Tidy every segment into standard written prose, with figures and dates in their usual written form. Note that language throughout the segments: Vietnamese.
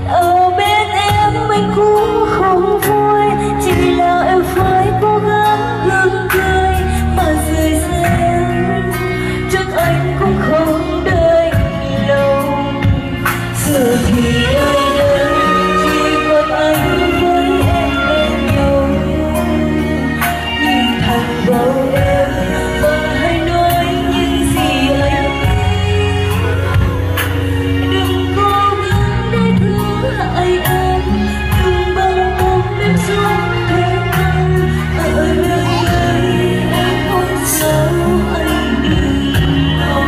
ở bên em mình cũng không vui, chỉ là em phải cố gắng gượng cười mà rời xa. Chắc anh cũng không đợi lâu, giờ thì ai đây chỉ còn anh với em bên nhau. Nhìn thẳng vào em và hãy nói những gì anh nghĩ. Đừng cố gắng để thương hại em, đừng bằng lòng em xuống thế nào. Ở nơi đây em muốn sao anh đừng lo.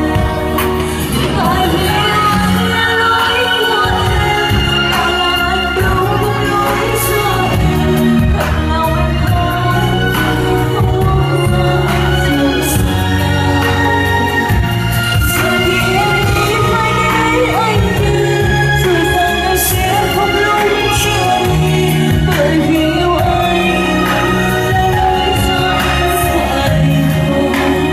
Tại vì anh là lỗi của em, mà là anh đâu có lỗi cho em. Thật lòng em không muốn rời xa. Giờ thì em đi phải để anh đi, rồi rằng em sẽ không lúc cho đi. Bởi vì yêu anh là lỗi do em phải không.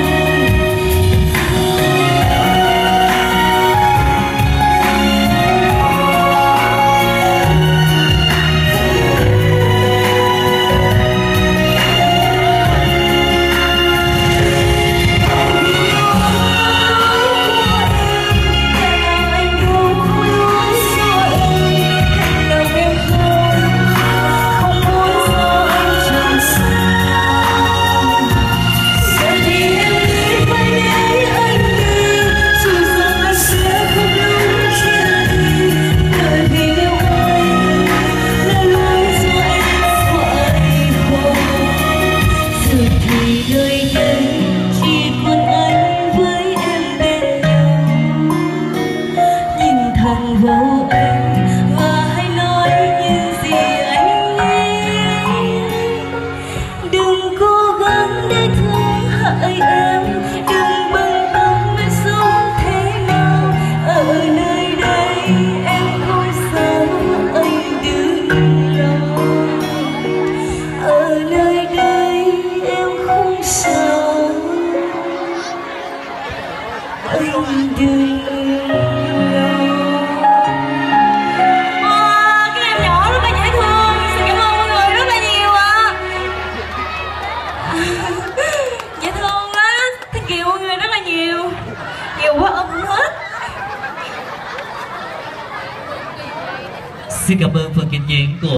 Nơi đây chỉ còn anh với em bên nhau. Nhìn thẳng vào em và hãy nói những gì anh nghĩ. Đừng cố gắng để thương hại em, đừng bận tâm em sống thế nào. Ở nơi đây em không sao anh đừng lo. Ở nơi đây em không sao anh đừng lo. Cái em nhỏ rất là dễ thương. Xin cảm ơn mọi người rất là nhiều ạ. Dễ thương á. Thank you mọi người rất là nhiều. Nhiều quá ôm hết. Xin cảm ơn phần trình diễn của